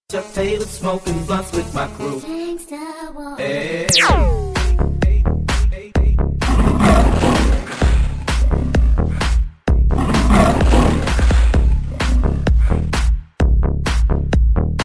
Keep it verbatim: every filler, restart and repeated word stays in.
Just Taylor smoking blunts with my crew. Hey.